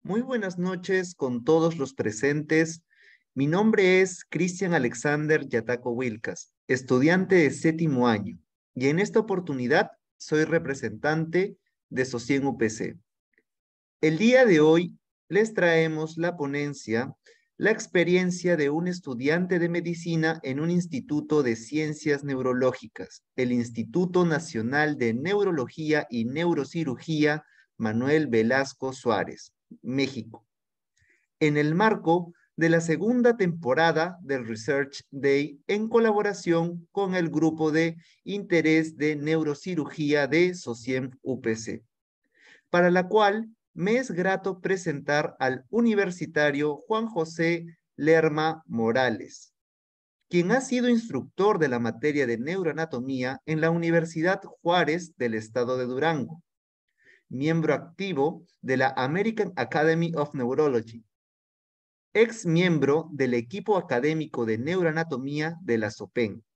Muy buenas noches con todos los presentes. Mi nombre es Cristian Alexander Yataco Wilcas, estudiante de séptimo año, y en esta oportunidad soy representante de SOCIEN UPC. El día de hoy les traemos la ponencia, la experiencia de un estudiante de medicina en un instituto de ciencias neurológicas, el Instituto Nacional de Neurología y Neurocirugía Manuel Velasco Suárez, México, en el marco de la segunda temporada del Research Day en colaboración con el Grupo de Interés de Neurocirugía de SOCIEN UPC, para la cual me es grato presentar al universitario Juan José Lerma Morales, quien ha sido instructor de la materia de neuroanatomía en la Universidad Juárez del Estado de Durango, miembro activo de la American Academy of Neurology, ex miembro del equipo académico de neuroanatomía de la SOPEN,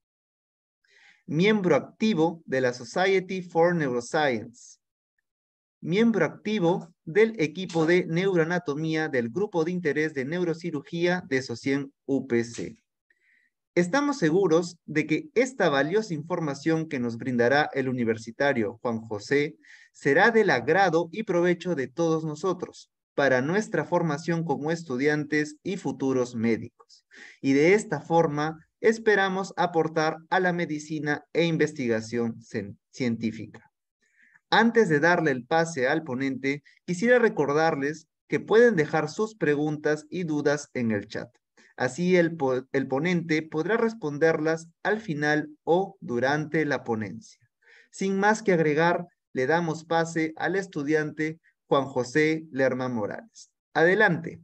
miembro activo de la Society for Neuroscience, miembro activo del equipo de neuroanatomía del Grupo de Interés de Neurocirugía de SOCIEN UPC. Estamos seguros de que esta valiosa información que nos brindará el universitario Juan José será del agrado y provecho de todos nosotros para nuestra formación como estudiantes y futuros médicos. Y de esta forma esperamos aportar a la medicina e investigación científica. Antes de darle el pase al ponente, quisiera recordarles que pueden dejar sus preguntas y dudas en el chat. Así el ponente podrá responderlas al final o durante la ponencia. Sin más que agregar, le damos pase al estudiante Juan José Lerma Morales. Adelante.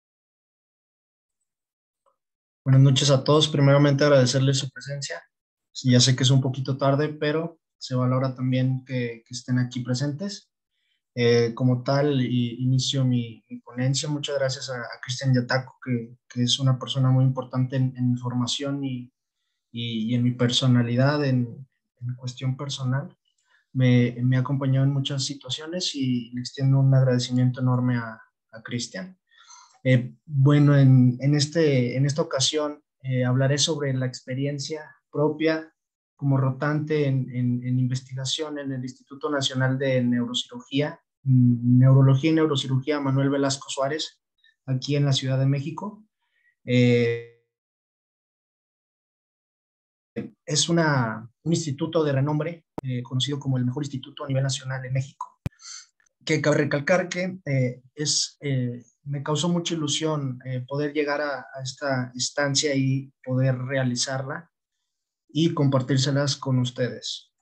Buenas noches a todos. Primeramente agradecerles su presencia. Ya sé que es un poquito tarde, pero se valora también que estén aquí presentes. Como tal, inicio mi ponencia. Muchas gracias a Cristian Yataco, que es una persona muy importante en mi formación y en mi personalidad, en cuestión personal. Me ha acompañado en muchas situaciones y le extiendo un agradecimiento enorme a Cristian. Bueno, en esta ocasión hablaré sobre la experiencia propia como rotante en investigación en el Instituto Nacional de Neurocirugía, Neurología y Neurocirugía Manuel Velasco Suárez, aquí en la Ciudad de México. Es un instituto de renombre, conocido como el mejor instituto a nivel nacional en México, que cabe recalcar que me causó mucha ilusión poder llegar a esta instancia y poder realizarla y compartírselas con ustedes.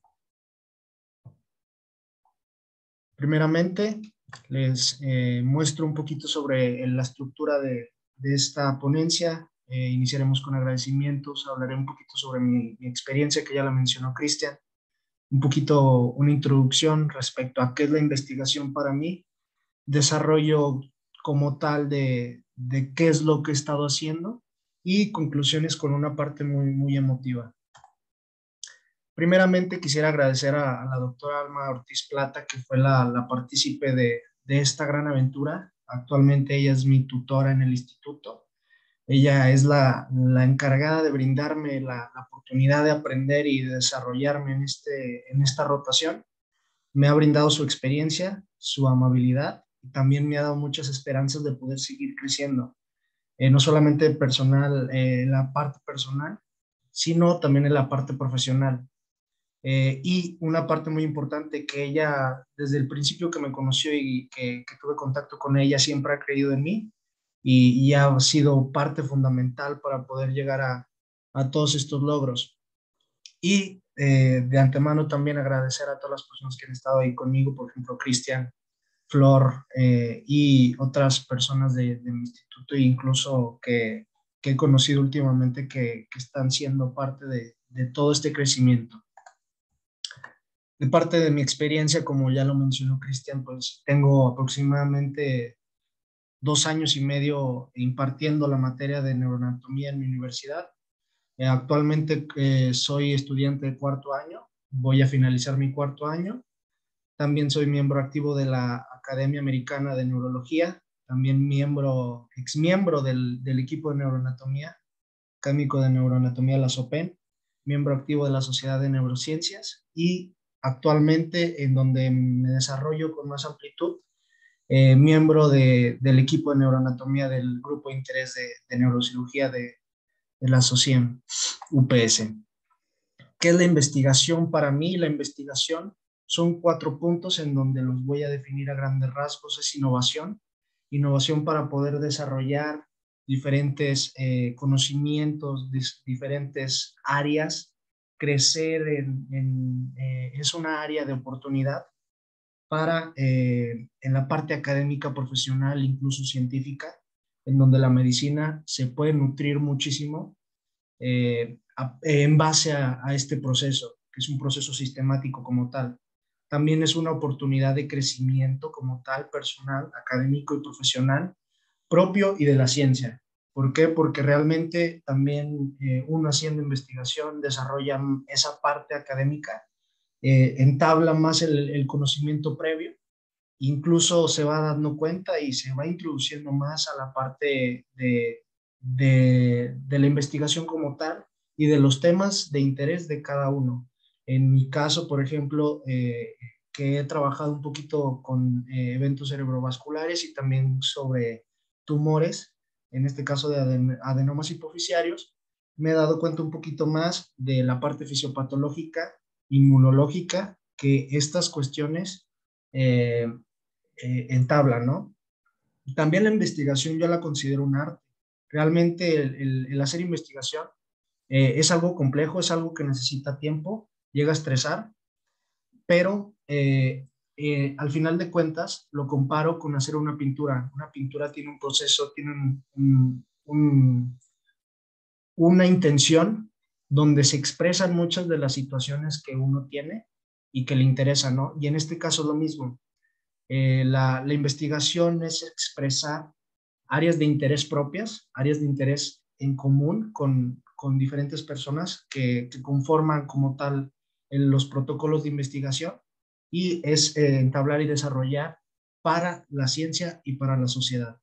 Primeramente, les muestro un poquito sobre la estructura de esta ponencia. Iniciaremos con agradecimientos, hablaré un poquito sobre mi experiencia, que ya la mencionó Cristian, un poquito una introducción respecto a qué es la investigación para mí, desarrollo como tal de qué es lo que he estado haciendo y conclusiones con una parte muy, muy emotiva. Primeramente quisiera agradecer a la doctora Alma Ortiz Plata, que fue la partícipe de esta gran aventura. Actualmente ella es mi tutora en el instituto. Ella es la encargada de brindarme la oportunidad de aprender y de desarrollarme en esta rotación. Me ha brindado su experiencia, su amabilidad, y también me ha dado muchas esperanzas de poder seguir creciendo, no solamente personal, la parte personal, sino también en la parte profesional. Y una parte muy importante que ella, desde el principio que me conoció y que tuve contacto con ella, siempre ha creído en mí y ha sido parte fundamental para poder llegar a todos estos logros. Y de antemano también agradecer a todas las personas que han estado ahí conmigo, por ejemplo, Cristian, Flor y otras personas de mi instituto, e incluso que he conocido últimamente que están siendo parte de todo este crecimiento. De parte de mi experiencia, como ya lo mencionó Cristian, pues tengo aproximadamente 2 años y medio impartiendo la materia de neuroanatomía en mi universidad. Actualmente soy estudiante de cuarto año, voy a finalizar mi cuarto año. También soy miembro activo de la Academia Americana de Neurología, también ex miembro del equipo de neuroanatomía, académico de neuroanatomía de la SOPEN, miembro activo de la Sociedad de Neurociencias y actualmente en donde me desarrollo con más amplitud, miembro del equipo de neuroanatomía del grupo de interés de neurocirugía de la SOCIEM UPS. ¿Qué es la investigación para mí? La investigación son 4 puntos en donde los voy a definir a grandes rasgos. Es innovación, innovación para poder desarrollar diferentes conocimientos, diferentes áreas, crecer es una área de oportunidad para en la parte académica, profesional, incluso científica, en donde la medicina se puede nutrir muchísimo en base a este proceso, que es un proceso sistemático como tal. También es una oportunidad de crecimiento como tal, personal, académico y profesional, propio y de la ciencia. ¿Por qué? Porque realmente también uno haciendo investigación desarrolla esa parte académica, entabla más el conocimiento previo, incluso se va dando cuenta y se va introduciendo más a la parte de la investigación como tal y de los temas de interés de cada uno. En mi caso, por ejemplo, que he trabajado un poquito con eventos cerebrovasculares y también sobre tumores, en este caso de adenomas hipofisiarios, me he dado cuenta un poquito más de la parte fisiopatológica, inmunológica, que estas cuestiones entablan, ¿no? También la investigación yo la considero un arte. Realmente el hacer investigación es algo complejo, es algo que necesita tiempo, llega a estresar, pero al final de cuentas lo comparo con hacer una pintura. Una pintura tiene un proceso, tiene una intención donde se expresan muchas de las situaciones que uno tiene y que le interesan, ¿no? Y en este caso lo mismo. La investigación es expresar áreas de interés propias, áreas de interés en común con diferentes personas que conforman como tal los protocolos de investigación y es entablar y desarrollar para la ciencia y para la sociedad.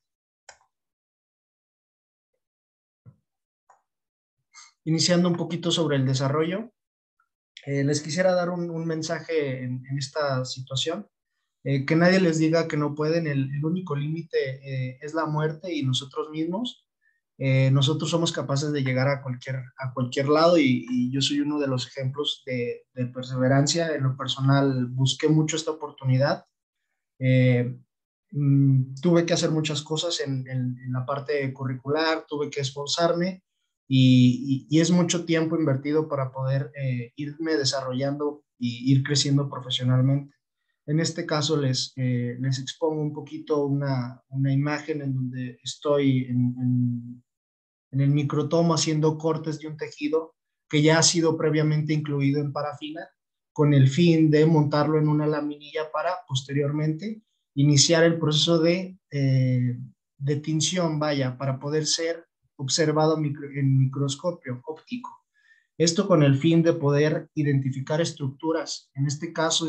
Iniciando un poquito sobre el desarrollo, les quisiera dar un mensaje en esta situación. Que nadie les diga que no pueden, el único límite es la muerte y nosotros mismos. Nosotros somos capaces de llegar a cualquier lado y yo soy uno de los ejemplos de perseverancia. En lo personal busqué mucho esta oportunidad. Eh, Tuve que hacer muchas cosas en la parte curricular, tuve que esforzarme y es mucho tiempo invertido para poder irme desarrollando y ir creciendo profesionalmente. En este caso les expongo un poquito una imagen en donde estoy en el microtomo haciendo cortes de un tejido que ya ha sido previamente incluido en parafina con el fin de montarlo en una laminilla para posteriormente iniciar el proceso de tinción, vaya, para poder ser observado en microscopio óptico. Esto con el fin de poder identificar estructuras. En este caso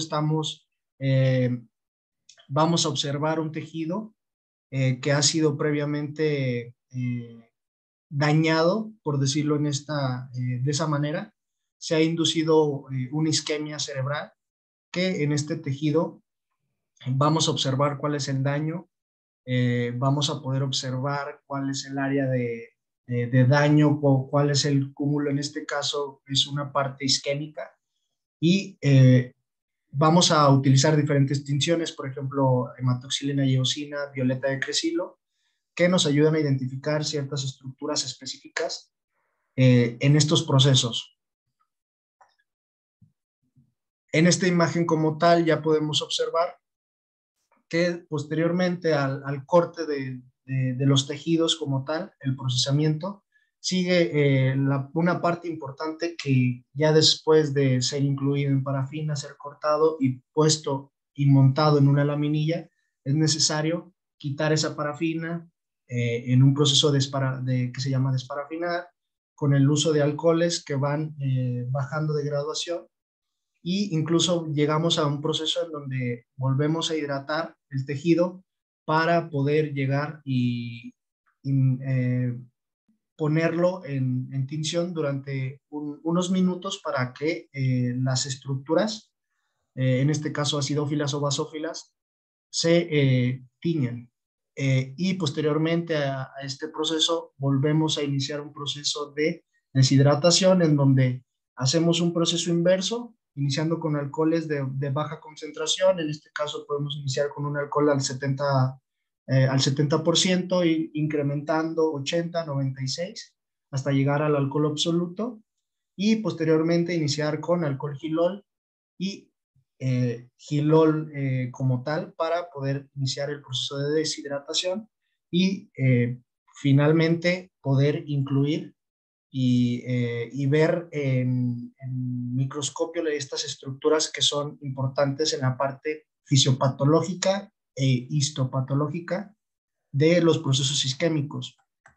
vamos a observar un tejido que ha sido previamente dañado, por decirlo de esa manera. Se ha inducido una isquemia cerebral que en este tejido vamos a observar cuál es el daño, vamos a poder observar cuál es el área de daño, cuál es el cúmulo. En este caso es una parte isquémica y vamos a utilizar diferentes tinciones, por ejemplo, hematoxilina y eosina, violeta de cresilo, que nos ayudan a identificar ciertas estructuras específicas en estos procesos. En esta imagen como tal ya podemos observar que posteriormente al corte de los tejidos como tal, el procesamiento, sigue una parte importante que ya después de ser incluido en parafina, ser cortado y puesto y montado en una laminilla, es necesario quitar esa parafina en un proceso que se llama desparafinar, con el uso de alcoholes que van bajando de graduación y incluso llegamos a un proceso en donde volvemos a hidratar el tejido para poder llegar y ponerlo en tinción durante unos minutos para que las estructuras, en este caso acidófilas o basófilas, se tiñan. Y posteriormente a este proceso volvemos a iniciar un proceso de deshidratación en donde hacemos un proceso inverso, iniciando con alcoholes de baja concentración. En este caso podemos iniciar con un alcohol al 70% e incrementando 80, 96 hasta llegar al alcohol absoluto, y posteriormente iniciar con alcohol gilol y gilol como tal para poder iniciar el proceso de deshidratación y finalmente poder incluir y ver en microscopio estas estructuras que son importantes en la parte fisiopatológica e histopatológica de los procesos isquémicos.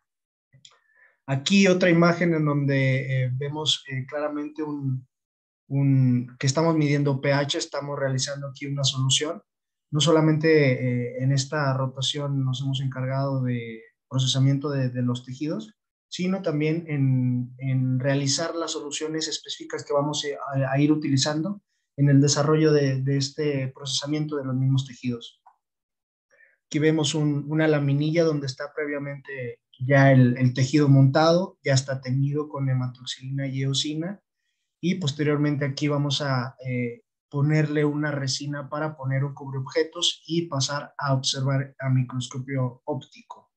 Aquí otra imagen en donde vemos claramente que estamos midiendo pH, estamos realizando aquí una solución. No solamente en esta rotación nos hemos encargado de procesamiento de los tejidos, sino también en realizar las soluciones específicas que vamos a ir utilizando en el desarrollo de este procesamiento de los mismos tejidos. Aquí vemos una laminilla donde está previamente ya el tejido montado, ya está teñido con hematoxilina y eosina, y posteriormente aquí vamos a ponerle una resina para poner un cubreobjetos y pasar a observar a microscopio óptico.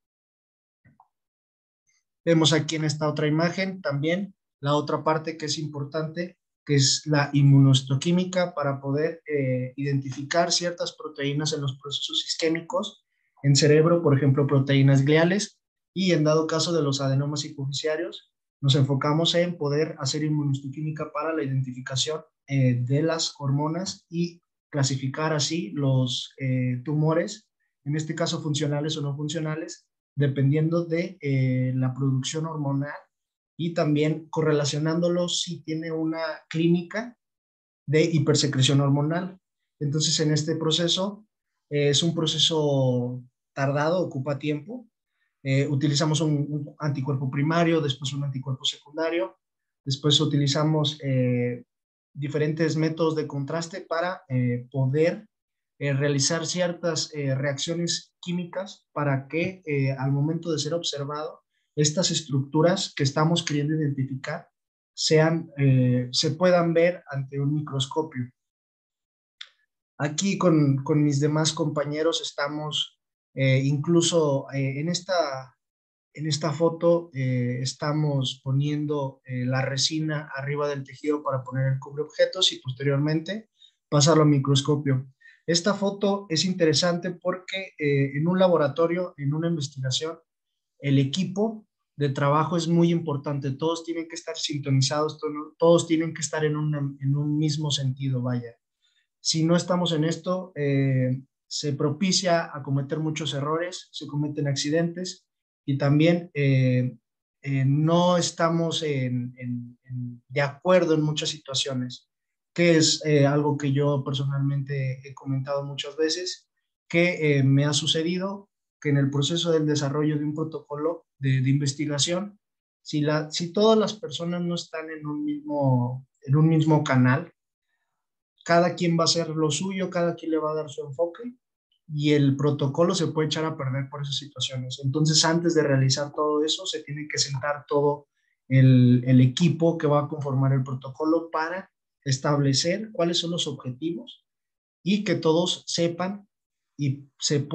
Vemos aquí en esta otra imagen también la otra parte que es importante, que es la inmunohistoquímica para poder identificar ciertas proteínas en los procesos isquémicos en cerebro, por ejemplo, proteínas gliales, y en dado caso de los adenomas hipoficiarios, nos enfocamos en poder hacer inmunohistoquímica para la identificación de las hormonas y clasificar así los tumores, en este caso funcionales o no funcionales, dependiendo de la producción hormonal, y también correlacionándolo si tiene una clínica de hipersecreción hormonal. Entonces, en este proceso, es un proceso tardado, ocupa tiempo. Utilizamos un anticuerpo primario, después un anticuerpo secundario, después utilizamos diferentes métodos de contraste para poder realizar ciertas reacciones químicas para que al momento de ser observado, estas estructuras que estamos queriendo identificar se puedan ver ante un microscopio. Aquí con mis demás compañeros estamos incluso en esta foto estamos poniendo la resina arriba del tejido para poner el cubreobjetos y posteriormente pasarlo a microscopio. Esta foto es interesante porque en un laboratorio, en una investigación, el equipo de trabajo es muy importante. Todos tienen que estar sintonizados, todos tienen que estar en un mismo sentido, vaya. Si no estamos en esto, se propicia a cometer muchos errores, se cometen accidentes, y también no estamos de acuerdo en muchas situaciones, que es algo que yo personalmente he comentado muchas veces, que me ha sucedido que en el proceso del desarrollo de un protocolo de investigación, si todas las personas no están en un mismo canal, cada quien va a hacer lo suyo, cada quien le va a dar su enfoque, y el protocolo se puede echar a perder por esas situaciones. Entonces, antes de realizar todo eso, se tiene que sentar todo el equipo que va a conformar el protocolo para establecer cuáles son los objetivos y que todos sepan y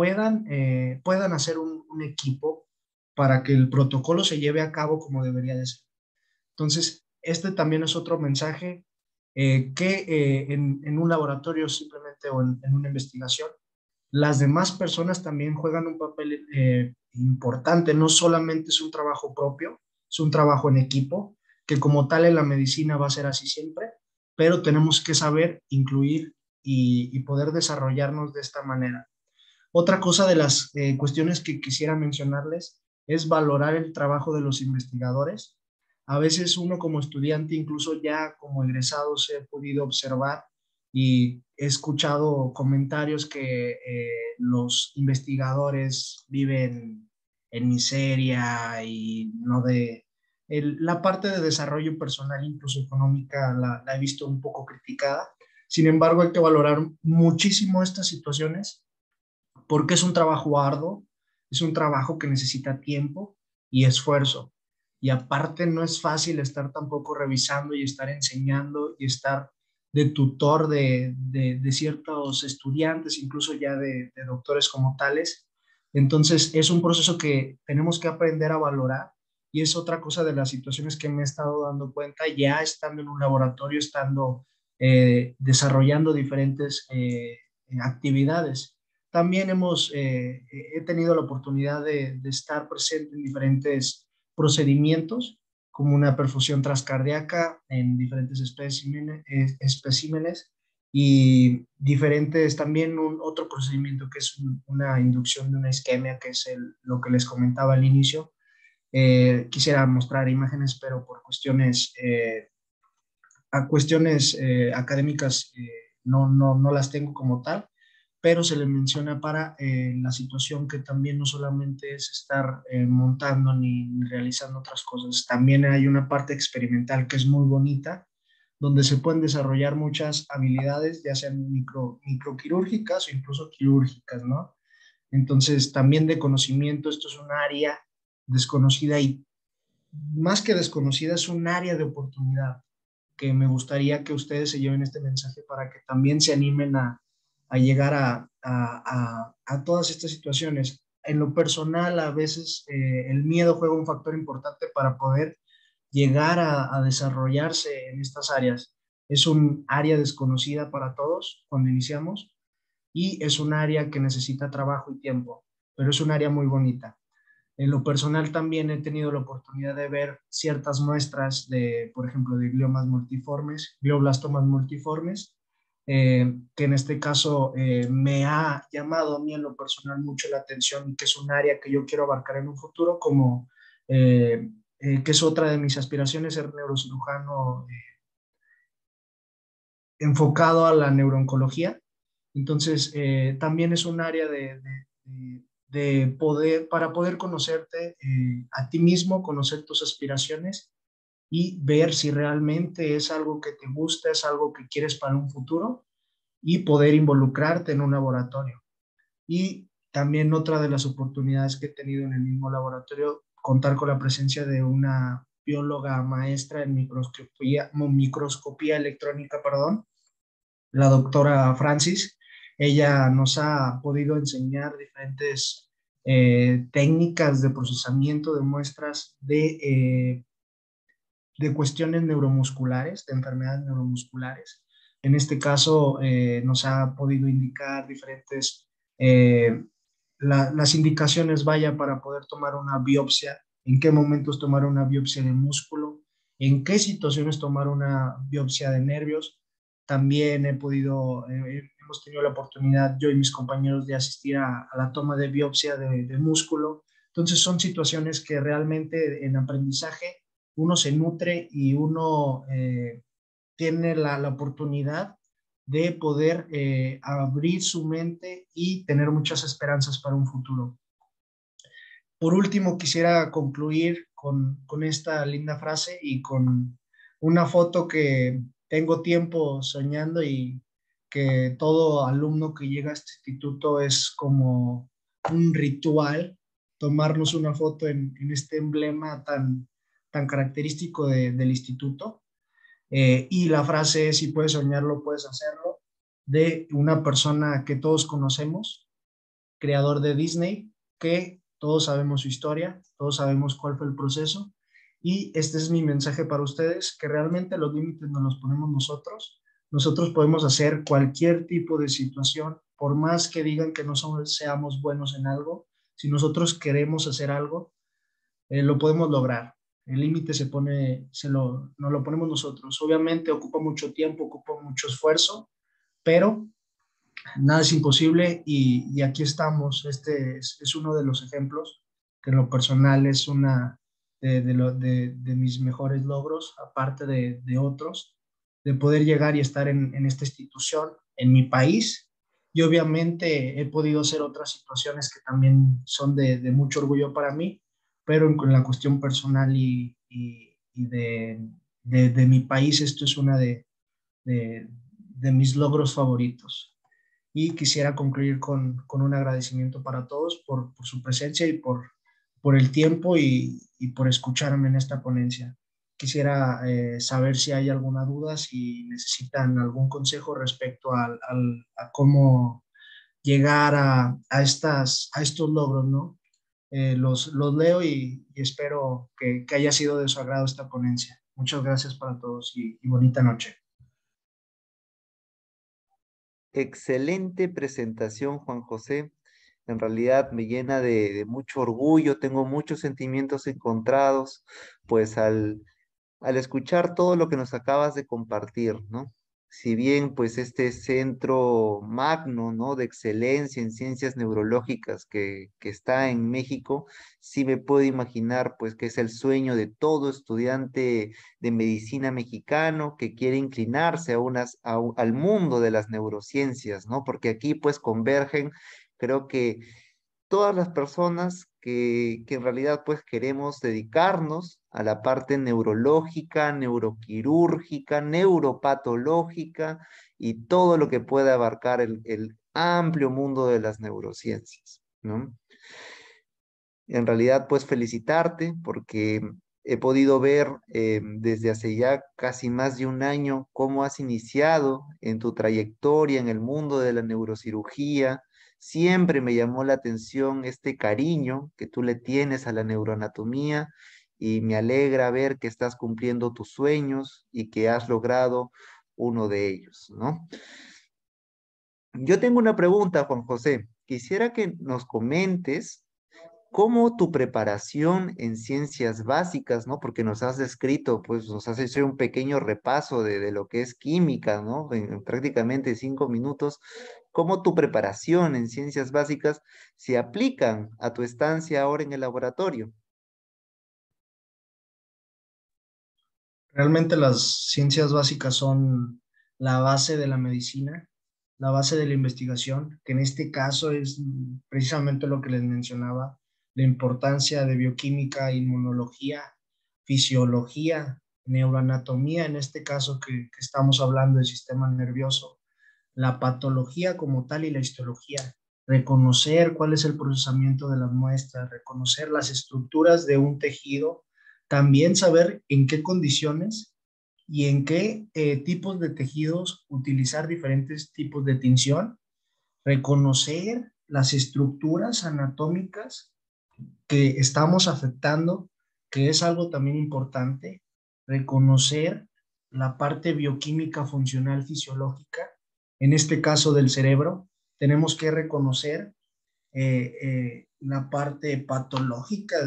puedan hacer un equipo para que el protocolo se lleve a cabo como debería de ser. Entonces, este también es otro mensaje que en un laboratorio simplemente o en una investigación, las demás personas también juegan un papel importante. No solamente es un trabajo propio, es un trabajo en equipo, que como tal en la medicina va a ser así siempre, pero tenemos que saber incluir y poder desarrollarnos de esta manera. Otra cosa de las cuestiones que quisiera mencionarles es valorar el trabajo de los investigadores. A veces uno como estudiante, incluso ya como egresado, se ha podido observar y he escuchado comentarios que los investigadores viven en miseria y no de... la parte de desarrollo personal, incluso económica, la he visto un poco criticada. Sin embargo, hay que valorar muchísimo estas situaciones porque es un trabajo arduo, es un trabajo que necesita tiempo y esfuerzo. Y aparte no es fácil estar tampoco revisando y estar enseñando y estar de tutor de ciertos estudiantes, incluso ya de doctores como tales. Entonces es un proceso que tenemos que aprender a valorar y es otra cosa de las situaciones que me he estado dando cuenta ya estando en un laboratorio, estando desarrollando diferentes actividades. También he tenido la oportunidad de estar presente en diferentes procedimientos, como una perfusión transcardíaca en diferentes especímenes y diferentes, también otro procedimiento que es una inducción de una isquemia, que es lo que les comentaba al inicio. Quisiera mostrar imágenes, pero por cuestiones académicas no las tengo como tal, pero se le menciona para la situación que también no solamente es estar montando ni realizando otras cosas, también hay una parte experimental que es muy bonita, donde se pueden desarrollar muchas habilidades, ya sean microquirúrgicas o incluso quirúrgicas, ¿no? Entonces, también de conocimiento, esto es un área desconocida y más que desconocida, es un área de oportunidad que me gustaría que ustedes se lleven este mensaje para que también se animen a llegar a todas estas situaciones. En lo personal, a veces el miedo juega un factor importante para poder llegar a desarrollarse en estas áreas. Es un área desconocida para todos cuando iniciamos y es un área que necesita trabajo y tiempo, pero es un área muy bonita. En lo personal también he tenido la oportunidad de ver ciertas muestras de, por ejemplo, de gliomas multiformes, glioblastomas multiformes, que en este caso me ha llamado a mí en lo personal mucho la atención y que es un área que yo quiero abarcar en un futuro, como que es otra de mis aspiraciones, ser neurocirujano enfocado a la neurooncología. Entonces, también es un área de poder, para poder conocerte a ti mismo, conocer tus aspiraciones y ver si realmente es algo que te gusta, es algo que quieres para un futuro y poder involucrarte en un laboratorio. Y también otra de las oportunidades que he tenido en el mismo laboratorio, contar con la presencia de una bióloga maestra en microscopía electrónica, perdón, la doctora Francis. Ella nos ha podido enseñar diferentes técnicas de procesamiento de muestras de cuestiones neuromusculares, de enfermedades neuromusculares. En este caso, nos ha podido indicar diferentes, las indicaciones, vaya, para poder tomar una biopsia, en qué momentos tomar una biopsia de músculo, en qué situaciones tomar una biopsia de nervios. También hemos tenido la oportunidad, yo y mis compañeros, de asistir a la toma de biopsia de músculo. Entonces, son situaciones que realmente en aprendizaje uno se nutre y uno tiene la oportunidad de poder abrir su mente y tener muchas esperanzas para un futuro. Por último, quisiera concluir con esta linda frase y con una foto que tengo tiempo soñando y que todo alumno que llega a este instituto es como un ritual, tomarnos una foto en este emblema tan característico del instituto. Y la frase es: si puedes soñarlo, puedes hacerlo, de una persona que todos conocemos, creador de Disney, que todos sabemos su historia, todos sabemos cuál fue el proceso. Y este es mi mensaje para ustedes, que realmente los límites nos los ponemos nosotros. Nosotros podemos hacer cualquier tipo de situación, por más que digan que no seamos buenos en algo. Si nosotros queremos hacer algo, lo podemos lograr. El límite nos lo ponemos nosotros. Obviamente ocupa mucho tiempo, ocupa mucho esfuerzo, pero nada es imposible y aquí estamos. Este es uno de los ejemplos que en lo personal es una de mis mejores logros, aparte de otros, de poder llegar y estar en esta institución, en mi país. Y obviamente he podido hacer otras situaciones que también son de mucho orgullo para mí, pero en la cuestión personal y de mi país, esto es una de mis logros favoritos. Y quisiera concluir con un agradecimiento para todos por su presencia y por el tiempo y por escucharme en esta ponencia. Quisiera saber si hay alguna duda, si necesitan algún consejo respecto a cómo llegar a estos logros, ¿no? Los leo y espero que haya sido de su agrado esta ponencia. Muchas gracias para todos y bonita noche. Excelente presentación, Juan José. En realidad me llena de mucho orgullo, tengo muchos sentimientos encontrados, pues al escuchar todo lo que nos acabas de compartir, ¿no? Si bien pues este centro magno, ¿no? De excelencia en ciencias neurológicas que está en México, sí me puedo imaginar pues que es el sueño de todo estudiante de medicina mexicano que quiere inclinarse al mundo de las neurociencias, ¿no? Porque aquí pues convergen, creo que todas las personas que en realidad pues queremos dedicarnos a la parte neurológica, neuroquirúrgica, neuropatológica y todo lo que pueda abarcar el amplio mundo de las neurociencias, ¿no? En realidad pues felicitarte porque he podido ver desde hace ya casi más de un año cómo has iniciado en tu trayectoria en el mundo de la neurocirugía. Siempre me llamó la atención este cariño que tú le tienes a la neuroanatomía y me alegra ver que estás cumpliendo tus sueños y que has logrado uno de ellos, ¿no? Yo tengo una pregunta, Juan José. Quisiera que nos comentes cómo tu preparación en ciencias básicas, ¿no? Porque nos has descrito, pues nos has hecho un pequeño repaso de lo que es química, ¿no? En prácticamente 5 minutos, cómo tu preparación en ciencias básicas se aplican a tu estancia ahora en el laboratorio. Realmente las ciencias básicas son la base de la medicina, la base de la investigación, que en este caso es precisamente lo que les mencionaba, la importancia de bioquímica, inmunología, fisiología, neuroanatomía, en este caso que estamos hablando del sistema nervioso, la patología como tal y la histología, reconocer cuál es el procesamiento de las muestras, reconocer las estructuras de un tejido, también saber en qué condiciones y en qué tipos de tejidos utilizar diferentes tipos de tinción, reconocer las estructuras anatómicas que estamos afectando, que es algo también importante, reconocer la parte bioquímica funcional fisiológica, en este caso del cerebro, tenemos que reconocer la parte patológica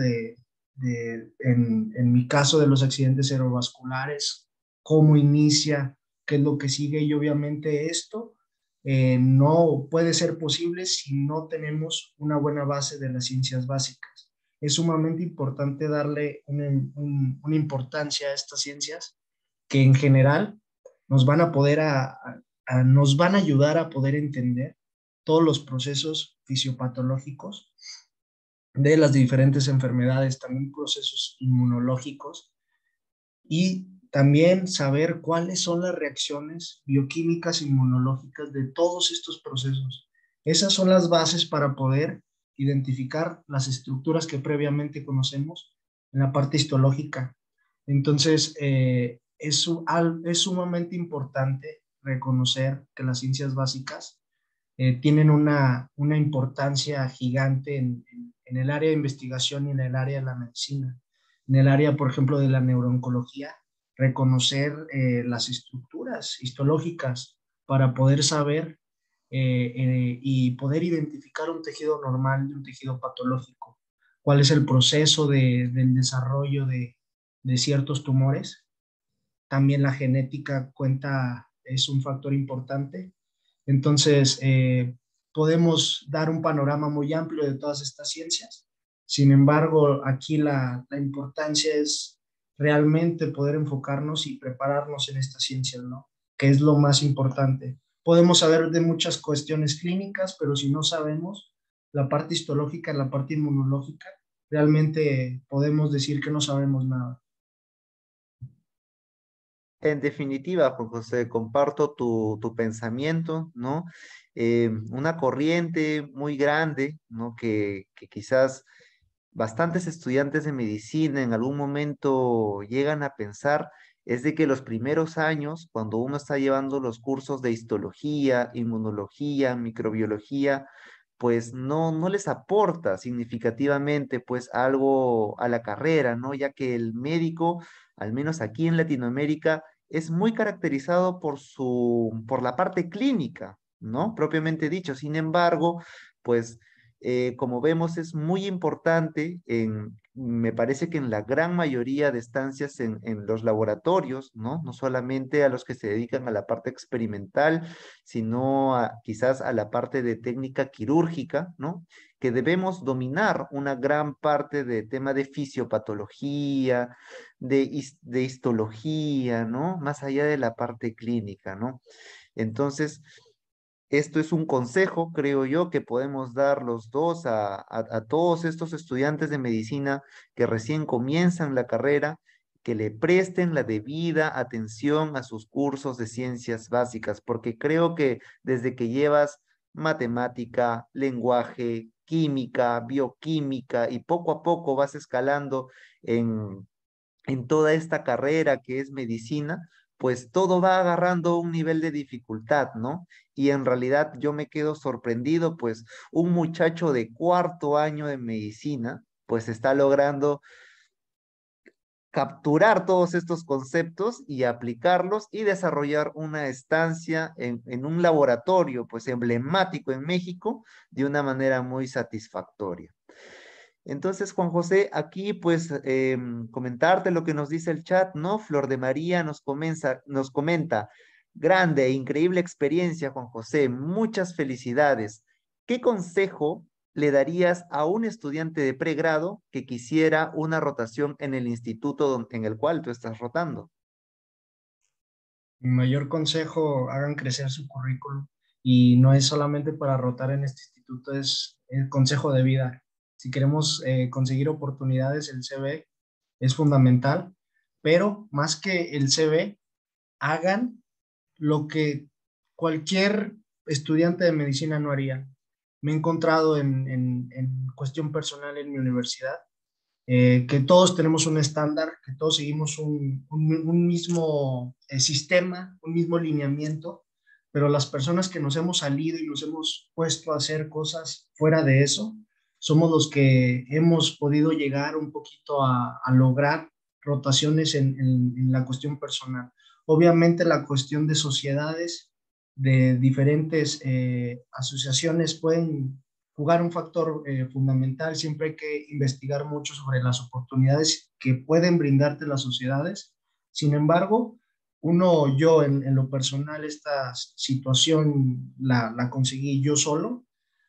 en mi caso de los accidentes cerebrovasculares, cómo inicia, qué es lo que sigue y obviamente esto no puede ser posible si no tenemos una buena base de las ciencias básicas. Es sumamente importante darle una importancia a estas ciencias que en general nos van a poder nos van a ayudar a poder entender todos los procesos fisiopatológicos de las diferentes enfermedades, también procesos inmunológicos y también saber cuáles son las reacciones bioquímicas inmunológicas de todos estos procesos. Esas son las bases para poder identificar las estructuras que previamente conocemos en la parte histológica. Entonces, es sumamente importante reconocer que las ciencias básicas tienen una importancia gigante en el área de investigación y en el área de la medicina. En el área, por ejemplo, de la neurooncología, reconocer las estructuras histológicas para poder saber y poder identificar un tejido normal de un tejido patológico. ¿Cuál es el proceso del desarrollo de ciertos tumores? También la genética cuenta, es un factor importante. Entonces, podemos dar un panorama muy amplio de todas estas ciencias. Sin embargo, aquí la importancia es realmente poder enfocarnos y prepararnos en estas ciencias, ¿no? que es lo más importante. Podemos saber de muchas cuestiones clínicas, pero si no sabemos la parte histológica, la parte inmunológica, realmente podemos decir que no sabemos nada. En definitiva, Juan José, comparto tu pensamiento, ¿no? Una corriente muy grande, ¿no? Que quizás bastantes estudiantes de medicina en algún momento llegan a pensar es de que los primeros años, cuando uno está llevando los cursos de histología, inmunología, microbiología, pues no les aporta significativamente pues algo a la carrera, ¿no? Ya que el médico, al menos aquí en Latinoamérica, es muy caracterizado por la parte clínica, ¿no? Propiamente dicho. Sin embargo, pues como vemos, es muy importante me parece que en la gran mayoría de estancias en los laboratorios, ¿no? No solamente a los que se dedican a la parte experimental, sino quizás a la parte de técnica quirúrgica, ¿no? Que debemos dominar una gran parte de tema de fisiopatología, de histología, ¿no? Más allá de la parte clínica, ¿no? Entonces, esto es un consejo, creo yo, que podemos dar los dos a todos estos estudiantes de medicina que recién comienzan la carrera, que le presten la debida atención a sus cursos de ciencias básicas, porque creo que desde que llevas matemática, lenguaje, química, bioquímica y poco a poco vas escalando en en toda esta carrera que es medicina, pues todo va agarrando un nivel de dificultad, ¿no? Y en realidad yo me quedo sorprendido, pues un muchacho de cuarto año de medicina, pues está logrando capturar todos estos conceptos y aplicarlos y desarrollar una estancia en un laboratorio, pues emblemático en México, de una manera muy satisfactoria. Entonces, Juan José, aquí pues comentarte lo que nos dice el chat, ¿no? Flor de María nos comenta, grande e increíble experiencia, Juan José, muchas felicidades. ¿Qué consejo le darías a un estudiante de pregrado que quisiera una rotación en el instituto en el cual tú estás rotando? Mi mayor consejo, hagan crecer su currículum y no es solamente para rotar en este instituto, es el consejo de vida. Si queremos conseguir oportunidades, el CV es fundamental, pero más que el CV, hagan lo que cualquier estudiante de medicina no haría. Me he encontrado en cuestión personal en mi universidad que todos tenemos un estándar, que todos seguimos un mismo sistema, un mismo lineamiento, pero las personas que nos hemos salido y nos hemos puesto a hacer cosas fuera de eso, somos los que hemos podido llegar un poquito a lograr rotaciones en la cuestión personal. Obviamente la cuestión de sociedades, de diferentes asociaciones pueden jugar un factor fundamental. Siempre hay que investigar mucho sobre las oportunidades que pueden brindarte las sociedades. Sin embargo, yo en lo personal, esta situación la conseguí yo solo,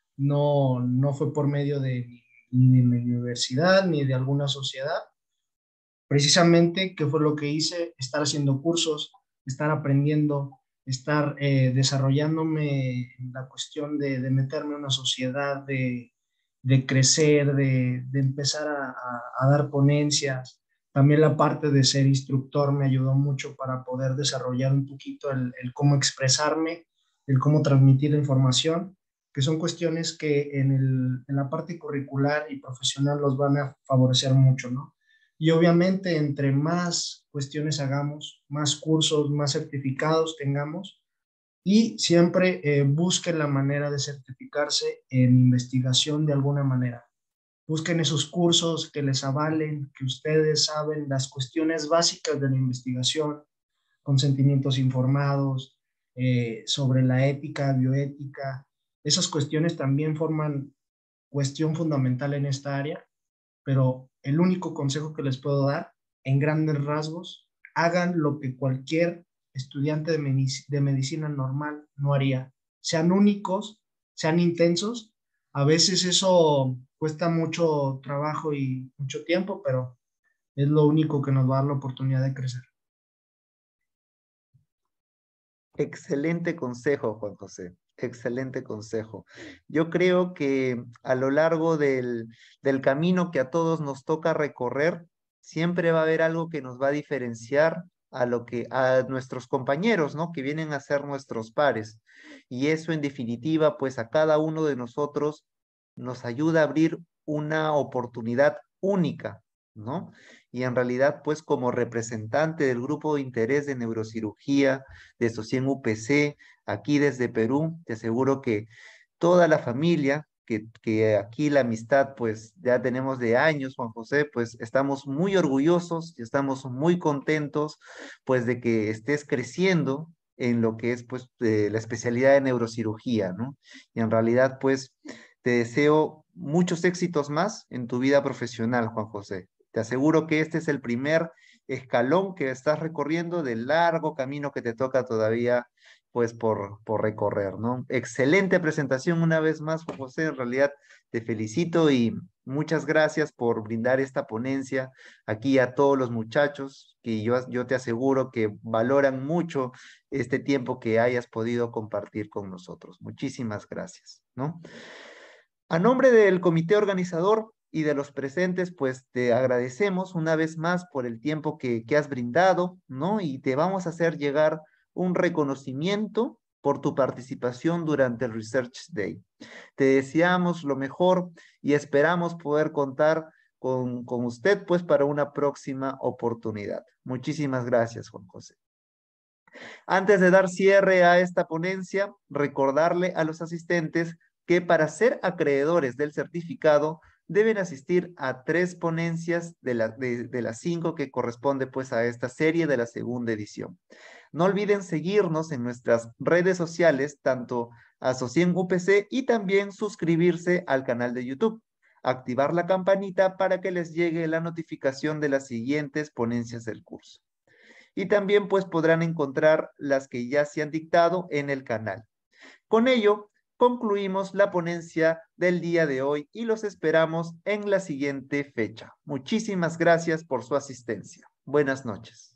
no fue por medio ni de mi universidad ni de alguna sociedad. Precisamente, ¿qué fue lo que hice? Estar haciendo cursos, estar aprendiendo, estar desarrollándome en la cuestión de meterme en una sociedad, de crecer, de empezar a dar ponencias. También la parte de ser instructor me ayudó mucho para poder desarrollar un poquito el cómo expresarme, el cómo transmitir la información, que son cuestiones que en la parte curricular y profesional los van a favorecer mucho, ¿no? Y obviamente, entre más cuestiones hagamos, más cursos, más certificados tengamos, y siempre busquen la manera de certificarse en investigación de alguna manera. Busquen esos cursos que les avalen, que ustedes saben las cuestiones básicas de la investigación, consentimientos informados, sobre la ética, bioética. Esas cuestiones también forman cuestión fundamental en esta área, pero el único consejo que les puedo dar, en grandes rasgos, hagan lo que cualquier estudiante de medicina normal no haría. Sean únicos, sean intensos. A veces eso cuesta mucho trabajo y mucho tiempo, pero es lo único que nos va a dar la oportunidad de crecer. Excelente consejo, Juan José. Excelente consejo. Yo creo que a lo largo del camino que a todos nos toca recorrer, siempre va a haber algo que nos va a diferenciar a nuestros compañeros, ¿no? Que vienen a ser nuestros pares. Y eso, en definitiva, pues a cada uno de nosotros nos ayuda a abrir una oportunidad única, ¿no? Y en realidad, pues como representante del grupo de interés de neurocirugía de SOCIEN UPC, aquí desde Perú, te aseguro que toda la familia, que aquí la amistad pues ya tenemos de años, Juan José, pues estamos muy orgullosos y estamos muy contentos pues de que estés creciendo en lo que es pues la especialidad de neurocirugía, ¿no? Y en realidad pues te deseo muchos éxitos más en tu vida profesional, Juan José. Te aseguro que este es el primer escalón que estás recorriendo del largo camino que te toca todavía pues por recorrer, ¿no? Excelente presentación una vez más, Juan José. En realidad te felicito y muchas gracias por brindar esta ponencia aquí a todos los muchachos, que yo te aseguro que valoran mucho este tiempo que hayas podido compartir con nosotros. Muchísimas gracias, ¿no? A nombre del comité organizador y de los presentes, pues te agradecemos una vez más por el tiempo que has brindado, ¿no? Y te vamos a hacer llegar un reconocimiento por tu participación durante el Research Day. Te deseamos lo mejor y esperamos poder contar con usted, pues, para una próxima oportunidad. Muchísimas gracias, Juan José. Antes de dar cierre a esta ponencia, recordarle a los asistentes que para ser acreedores del certificado deben asistir a 3 ponencias de las 5 que corresponde pues a esta serie de la segunda edición. No olviden seguirnos en nuestras redes sociales, tanto a SOCIEN UPC y también suscribirse al canal de YouTube. Activar la campanita para que les llegue la notificación de las siguientes ponencias del curso. Y también pues podrán encontrar las que ya se han dictado en el canal. Con ello, concluimos la ponencia del día de hoy y los esperamos en la siguiente fecha. Muchísimas gracias por su asistencia. Buenas noches.